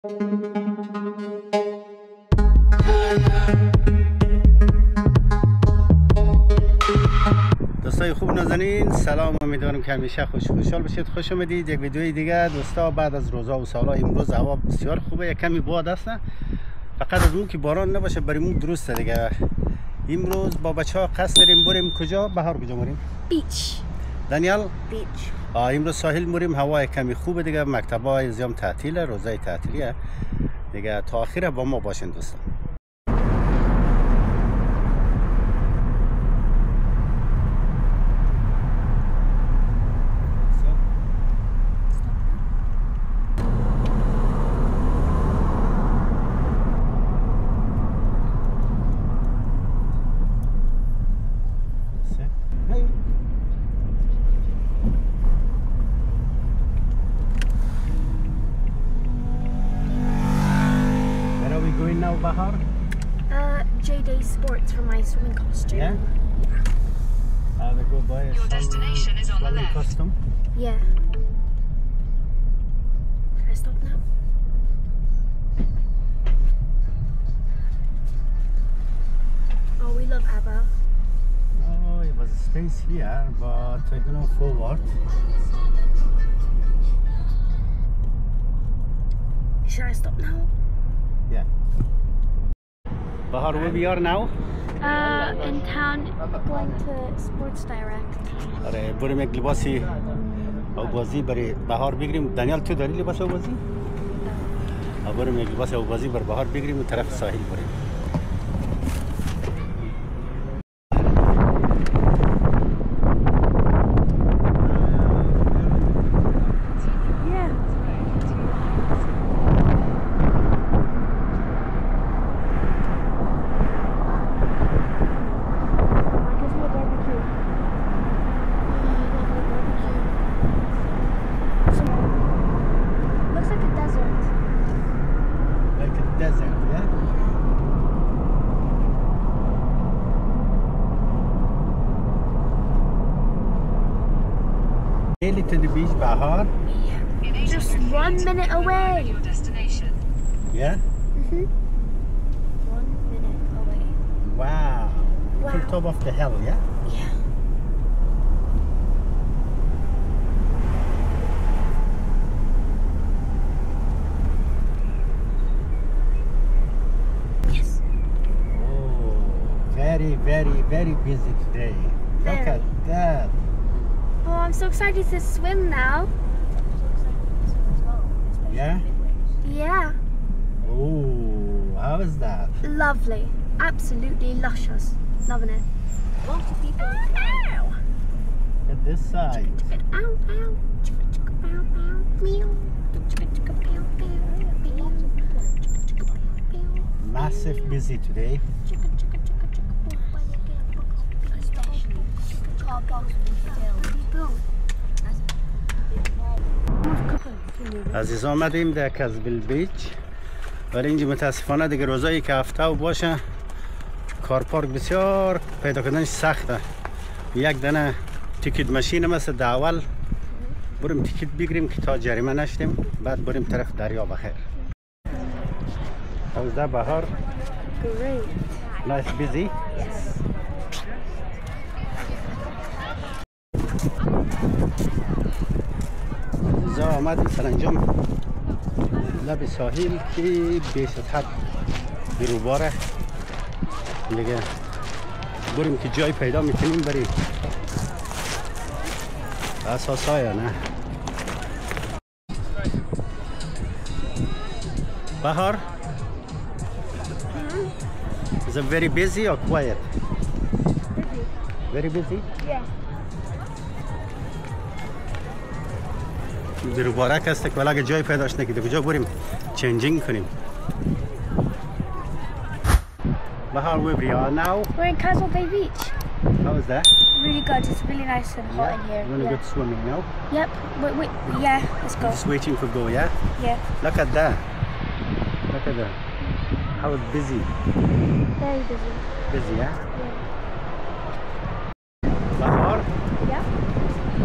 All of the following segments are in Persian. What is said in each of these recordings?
دوستای خوب نازنین سلام، امیدوارم که همیشه خوشحال باشید. خوش آمدید یک ویدیوی دیگه دوستا. بعد از روزا و سالا امروز هوا بسیار خوبه، یک کمی باد است، فقط از اون که باران نباشه بریمون درسته دیگه. امروز با بچه ها قصد داریم بریم کجا؟ بهار کجا بریم؟ بیچ دانیال؟ بیچ. امروز ساحل بریم، هوا کمی خوبه دیگه، مکتبای زیام تعطیله، روزای تعطیلیه دیگه. تا آخر با ما باشین دوستا. Now, Bahar? J-Day Sports for my swimming costume. Yeah? They go buy Your destination is on the left. Costume? Yeah. Should I stop now? Oh, we love ABBA. Oh, it was a space here, but I don't know forward. Should I stop now? Yeah. Bahar, where we are now? In town, going to Sports Direct. آره بریم یک لباسی آوازی برای بهار بگیریم. دانیال تو داری لباس آوازی؟ بریم یک لباس آوازی برای بهار بگیریم و طرف ساحل بریم. Nearly to the beach, Bahar. Just 1 minute away. Your destination. Yeah? 1 minute away. Wow. Wow. To the top of the hill, yeah? Yeah. Yes. Oh, very busy today. Look Very. at that. Oh, I'm so excited to swim now. Yeah? Yeah. Oh, how is that? Lovely. Absolutely luscious. Loving it. Lots of people. Ow! At this side. Ow, ow. Chicka, chicka, bow, bow. Meow. Chicka, chicka, bow, bow. Meow. Chicka, chicka, bow, bow. Massive busy today. Chicka, chicka, chicka, chicka, bow. Especially car parks with عزیز آمدیم در کزبیل بیچ، ولی اینجا متاسفانه دیگه روزایی که هفته و باشه کار پارک بسیار پیدا کردنش سخته. یک دانه تیکت ماشین مثل داول بریم تیکت بگیریم که تا جریمه نشدیم، بعد بریم طرف دریا بخیر. How's that, Bahar? Great. Nice, busy? Yes. عزیزا آمدیم سرانجام لب ساحل که بیش از حد بیروباره دیگه. بریم که جای پیدا میکنیم بریم اساس های نه. Bahar? Is it very busy or quiet? Very busy? Yeah. بیروبارک هسته که ولی اگه جای پیداش نکیده کجا بریم چنجینگ کنیم. Bahar, where we are now? We're in Castle Bay Beach. How is that? Really good. It's really nice and hot in here. You want to go swimming now? Yep. Wait. Yeah. Let's go. Just waiting for go, yeah? Yeah. Look at that. Look at that. How busy. Very busy. Busy, yeah? Yeah. Bahar, Yeah.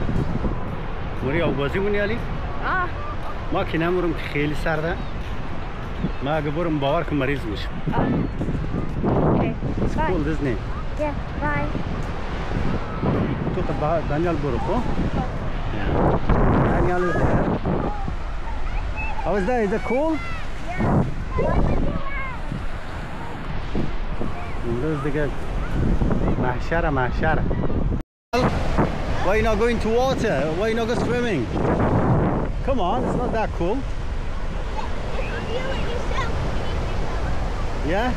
موری آوازی مونی علی؟ Ah. ما که نمورم که خیلی سرده ما اگه برم باور که مریض میشم. Okay. It's Bye. cold, isn't it? Yeah. Bye. تو تا دانیال برو خب؟ Daniel is there. How is that? Is it cool? امروز دیگه محشر. Why you not going to water? Why you not go swimming? Come on, it's not that cool. Yeah?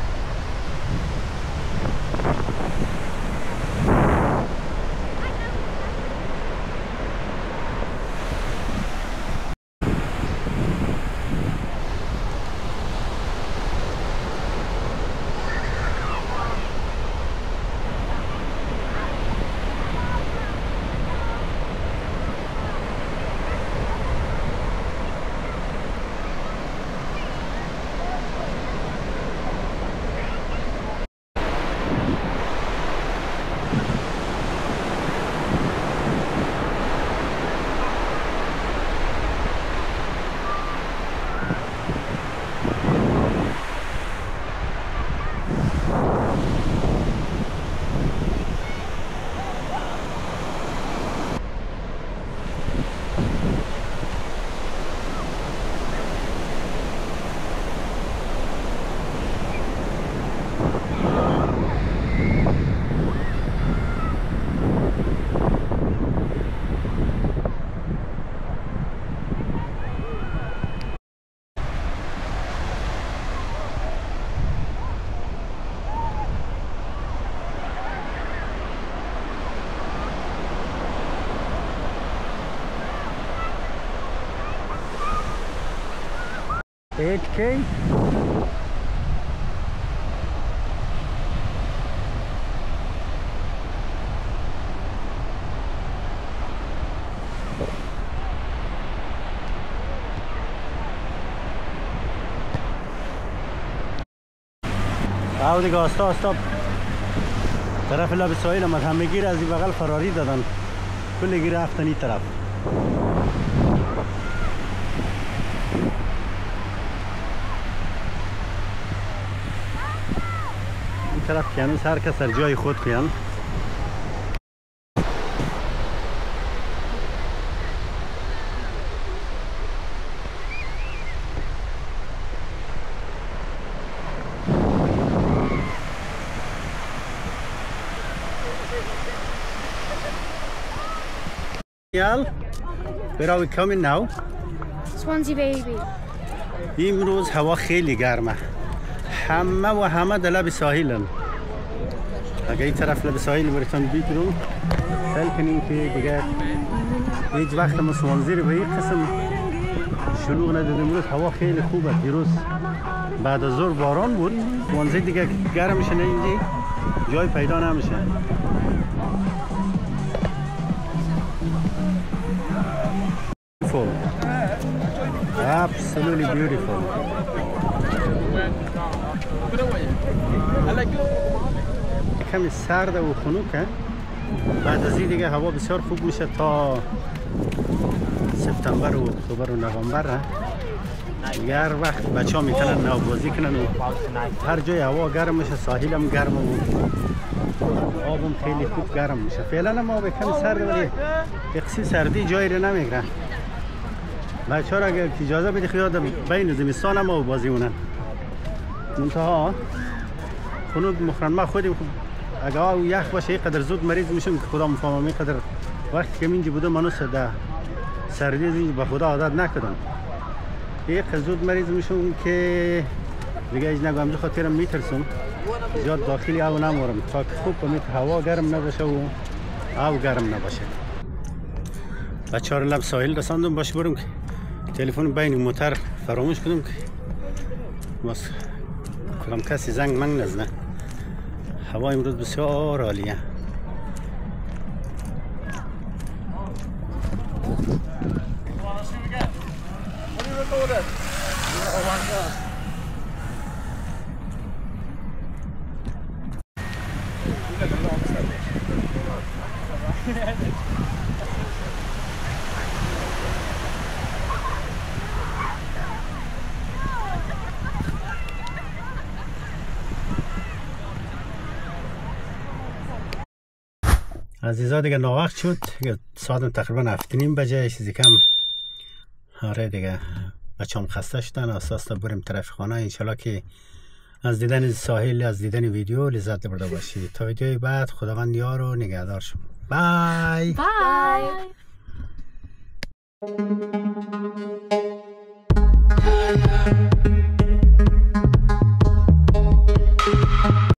$8K. دیگه آستا طرف لب ساحل آمد، همه گیر از این بغل فراری دادن، کل گیر رفتن این طرف. این طرف که هنوز هر کس در جای خود خیان. Where are we coming now? Swansea baby. امروز هوا خیلی گرمه، همه در لب ساحلن. اگه این طرف لب ساحل براتون بگیرم سعی کنیم که دیگه هیچ وقت ما سوانزی رو به این قسم شلوغ ندیدیم. امروز هوا خیلی خوبه. دیروز بعد از ظهر باران بود، سوانزی دیگه گرم میشه، نه اینجا جای پیدا نمیشه. Absolutely beautiful. کمی سرد و خنوکه. بعد از این دیگه هوا بسیار خوب میشه تا سپتامبر و اکتبر و نوامبر. دیگه هر وقت بچه ها میتونن نوبازی کنن و هر جای هوا گرم میشه، ساحل هم گرم و آبم خیلی خوب گرم میشه. فعلا ما به کمی سرد، ولی اقصی سردی جایی رو نمیگیره. بچه ها را اگر اجازه بدی خیاد بین زمستان هم و بازی مونن. منتها خنود مخرن ما خودیم اگر یخ باشه اینقدر زود مریض میشم که خدا مفهمم. اینقدر وقتی که اینجا بودم منو سردی از اینجا به خدا عادت نکردم. اینقدر زود مریض میشم که دیگه ایج نگو. همجا خاطرم میترسم زیاد داخلی آب نمورم تا که خوب کنم که هوا گرم نباشه و آب گرم نباشه. بچه ها رو لب ساحل رساندم. باشه برم که تلفن بین موتر فراموش کردم که بس کدام کسی زنگ منگ نزنه. هوا امروز بسیار عالیه. عزیزا دیگه ناوقت شد، ساعتم تقریبا 7:30 بجه چیزی کم. آره دیگه بچه‌ام خسته شدن، اساس تا بریم طرف خانه. انشالله که از دیدن ساحل، از دیدن ویدیو لذت برده باشید. تا ویدیوی بعد خداوند یار و نگهدار شما. بای Bye.